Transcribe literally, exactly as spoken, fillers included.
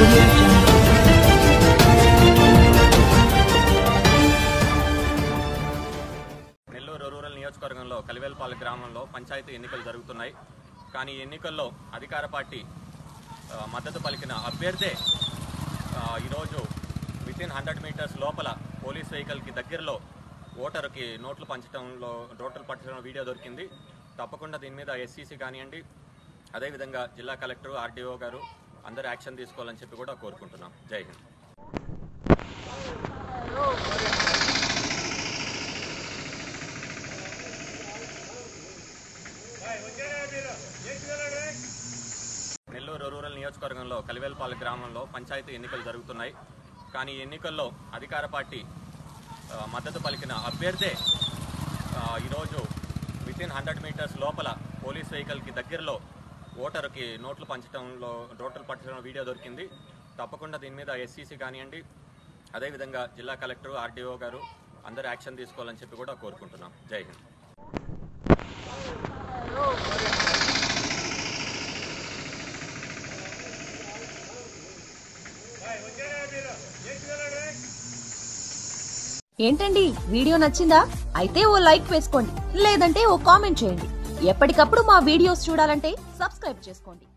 audio jungle. Nellore rural నియోజకవర్గంలో కలివేల్పాలెం గ్రామంలో పంచాయతీ ఎన్నికలు జరుగుతున్నాయి. కానీ ఈ ఎన్నికల్లో అధికార పార్టీ మద్దతు పలికిన అభ్యర్థే ఈరోజు విత్ ఇన్ హండ్రెడ్ మీటర్స్ లోపల పోలీస్ వెహికల్కి దగ్గరలో ఓటరుకి నోట్లు పంచడంలో నోట్లు పంచడం వీడియో దొరికింది. తప్పకుండా దీని మీద ఎస్సీసీ కానివ్వండి, అదేవిధంగా జిల్లా కలెక్టర్, ఆర్డీఓ గారు అందరూ యాక్షన్ తీసుకోవాలని చెప్పి కూడా కోరుకుంటున్నాం. జై హింద్. నెల్లూరు రూరల్ నియోజకవర్గంలో కలివేల్పాలెం గ్రామంలో పంచాయతీ ఎన్నికలు జరుగుతున్నాయి. కానీ ఈ ఎన్నికల్లో అధికార పార్టీ మద్దతు పలికిన అభ్యర్థే ఈరోజు విత్ ఇన్ హండ్రెడ్ మీటర్స్ లోపల పోలీస్ వెహికల్కి దగ్గరలో ఓటరుకి నోట్లు పంచడంలో నోట్లు పంచడం వీడియో దొరికింది. తప్పకుండా దీని మీద ఎస్సీసీ కానివ్వండి, అదేవిధంగా జిల్లా కలెక్టర్, ఆర్డీఓ గారు అందరూ యాక్షన్ తీసుకోవాలని చెప్పి కూడా కోరుకుంటున్నాం. జై హింద్. ఏంటండి, వీడియో నచ్చిందా? అయితే ఓ లైక్ వేసుకోండి, లేదంటే ఓ కామెంట్ చేయండి. ఎప్పటికప్పుడు మా వీడియోస్ చూడాలంటే సబ్స్క్రైబ్ చేసుకోండి.